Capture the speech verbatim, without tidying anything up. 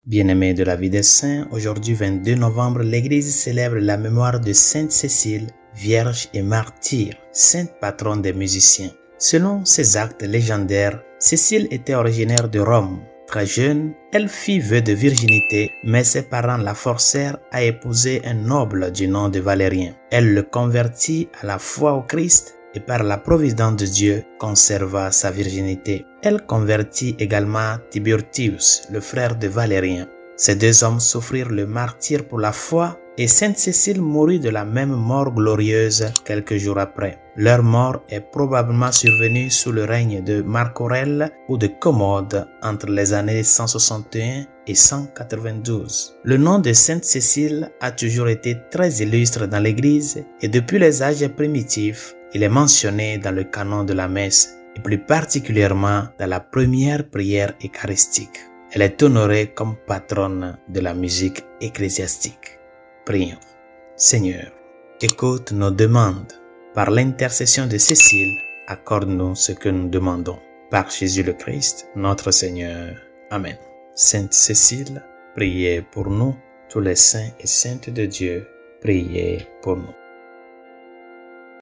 Bien-aimés de la vie des saints, aujourd'hui vingt-deux novembre, l'Église célèbre la mémoire de Sainte Cécile, vierge et martyre, sainte patronne des musiciens. Selon ses actes légendaires, Cécile était originaire de Rome. Très jeune, elle fit vœu de virginité, mais ses parents la forcèrent à épouser un noble du nom de Valérien. Elle le convertit à la foi au Christ et par la providence de Dieu conserva sa virginité. Elle convertit également Tiburtius, le frère de Valérien. Ces deux hommes souffrirent le martyre pour la foi et Sainte Cécile mourut de la même mort glorieuse quelques jours après. Leur mort est probablement survenue sous le règne de Marc Aurèle ou de Commode entre les années cent soixante et un et cent quatre-vingt-douze. Le nom de Sainte Cécile a toujours été très illustre dans l'Église et depuis les âges primitifs, il est mentionné dans le canon de la messe et plus particulièrement dans la première prière eucharistique. Elle est honorée comme patronne de la musique ecclésiastique. Prions. Seigneur, écoute nos demandes. Par l'intercession de Cécile, accorde-nous ce que nous demandons. Par Jésus le Christ, notre Seigneur. Amen. Sainte Cécile, priez pour nous. Tous les saints et saintes de Dieu, priez pour nous.